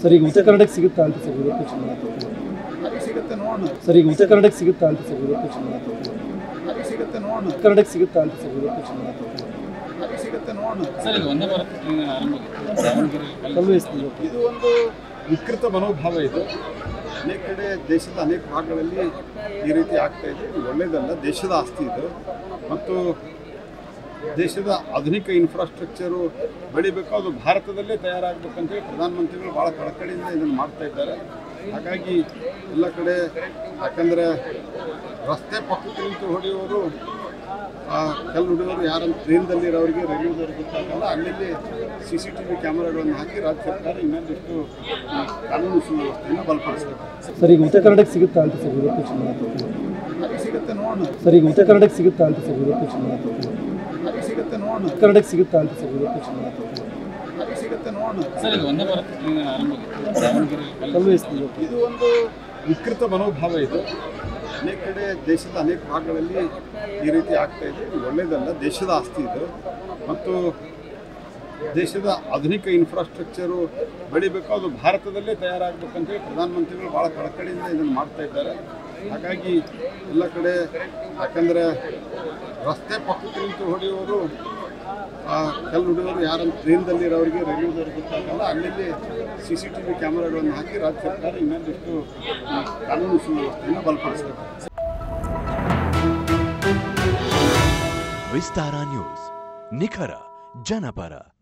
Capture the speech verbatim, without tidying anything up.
Sir ಈಗ ಉತ್ತರ ಕನ್ನಡಕ್ಕೆ ಸಿಗುತ್ತಾ ಅಂತ ಸರ್ ಇವತ್ತು ಚುನಾವಣೆ ಅಲ್ಲಿ ಸಿಗುತ್ತೆ ನೋಡೋಣ. ಸರ್ ಈಗ ಉತ್ತರ ಕನ್ನಡಕ್ಕೆ ಸಿಗುತ್ತಾ ಅಂತ ಸರ್ ಇವತ್ತು ಚುನಾವಣೆ ಅಲ್ಲಿ ಸಿಗುತ್ತೆ ನೋಡೋಣ. ಕನ್ನಡಕ್ಕೆ ಸಿಗುತ್ತಾ ಅಂತ ಸರ್ ಇವತ್ತು ಚುನಾವಣೆ ಅಲ್ಲಿ ಸಿಗುತ್ತೆ ನೋಡೋಣ. ಸರ್ ಈಗ ಒಂದೇ ಭಾರತ ಇದು ಒಂದು ವಿಕೃತ ಮನೋಭಾವ ಇದು. ಅನೇಕ ಕಡೆ ದೇಶದ ಅನೇಕ ಭಾಗಗಳಲ್ಲಿ ಈ ರೀತಿ ಆಗ್ತಾ ಇದೆ. ಇದು ಒಳ್ಳೆಯದಲ್ಲ. ದೇಶದ ಆಸ್ತಿ ಇದು ಮತ್ತು ದೇಶದ ಆಧುನಿಕ ಇನ್ಫ್ರಾಸ್ಟ್ರಕ್ಚರು ಬೆಳಿಬೇಕು, ಅದು ಭಾರತದಲ್ಲೇ ತಯಾರಾಗಬೇಕಂತೇಳಿ ಪ್ರಧಾನಮಂತ್ರಿಗಳು ಭಾಳ ಕಳಕಳಿಯಿಂದ ಇದನ್ನು ಮಾಡ್ತಾ ಇದ್ದಾರೆ. ಹಾಗಾಗಿ ಎಲ್ಲ ಕಡೆ ಯಾಕಂದರೆ ರಸ್ತೆ ಪಕ್ಕಕ್ಕೆ ನಿಂತು ಹೊಡೆಯೋರು, ಕಲ್ಲು ಹೊಡೆಯೋರು ಯಾರಂತ ಟ್ರೈನ್ದಲ್ಲಿರೋರಿಗೆ ರೈಲ್ವೆದವ್ರಿಗೆ ಗೊತ್ತಾಗಲ್ಲ. ಅಲ್ಲಿ ಸಿ ಸಿ ಟಿ ವಿ ಕ್ಯಾಮರಾಗಳನ್ನು ಹಾಕಿ ರಾಜ್ಯ ಸರ್ಕಾರ ಇನ್ನೊಂದಿಷ್ಟು ಕಾನೂನು ಸುವ್ಯವಸ್ಥೆಯನ್ನು ಬಲಪಡಿಸಬೇಕು. ಸರ್ ಈಗ ಉತ್ತರ ಕನ್ನಡಕ್ಕೆ ಸಿಗುತ್ತಾ ಅಂತ ಸರ್ ಇವತ್ತು ಚುನಾವಣೆ ಅಲ್ಲಿ ಸಿಗುತ್ತೆ ನೋಡೋಣ. ಸರ್ ಈಗ ಉತ್ತರ ಕನ್ನಡಕ್ಕೆ ಸಿಗುತ್ತಾ ಅಂತ ಸರ್ ಇವತ್ತು ಚುನಾವಣೆ ಅಲ್ಲಿ ಸಿಗುತ್ತೆ ನೋಡೋಣ. ಕನ್ನಡಕ್ಕೆ ಸಿಗುತ್ತಾ ಅಂತ ಸರ್ ಇವತ್ತು ಚುನಾವಣೆ ಅಲ್ಲಿ ಸಿಗುತ್ತೆ ನೋಡೋಣ. ಸರ್ ಈಗ ಒಂದೇ ಭಾರತ ಇದು ಒಂದು ವಿಕೃತ ಮನೋಭಾವ ಇದು. ಅನೇಕ ಕಡೆ ದೇಶದ ಅನೇಕ ಭಾಗಗಳಲ್ಲಿ ಈ ರೀತಿ ಆಗ್ತಾ ಇದೆ. ಇದು ಒಳ್ಳೆಯದಲ್ಲ. ದೇಶದ ಆಸ್ತಿ ಇದು ಮತ್ತು ದೇಶದ ಆಧುನಿಕ ಇನ್ಫ್ರಾಸ್ಟ್ರಕ್ಚರು ಬೆಳಿಬೇಕು, ಅದು ಭಾರತದಲ್ಲೇ ತಯಾರಾಗಬೇಕಂತೇಳಿ ಪ್ರಧಾನಮಂತ್ರಿಗಳು ಭಾಳ ಕಳಕಳಿಯಿಂದ ಇದನ್ನು ಮಾಡ್ತಾ ಇದ್ದಾರೆ. ಹಾಗಾಗಿ ಎಲ್ಲ ಕಡೆ ಯಾಕಂದರೆ ರಸ್ತೆ ಪಕ್ಕಕ್ಕೆ ನಿಂತು ಹೊಡೆಯೋರು, ಕಲ್ಲು ಹೊಡೆಯೋರು ಯಾರಂತ ಟ್ರೈನ್ದಲ್ಲಿರೋರಿಗೆ ರೈಲ್ವೆದವ್ರಿಗೆ ಗೊತ್ತಾಗಲ್ಲ. ಅಲ್ಲಿ ಸಿ ಸಿ ಟಿ ವಿ ಕ್ಯಾಮರಾಗಳನ್ನು ಹಾಕಿ ರಾಜ್ಯ ಸರ್ಕಾರ ಇನ್ನೊಂದಿಷ್ಟು ಕಾನೂನು ಸುವ್ಯವಸ್ಥೆಯನ್ನು ಬಲಪಡಿಸಬೇಕು. ವಿಸ್ತಾರ ನ್ಯೂಸ್, ನಿಖರ ಜನಪರ.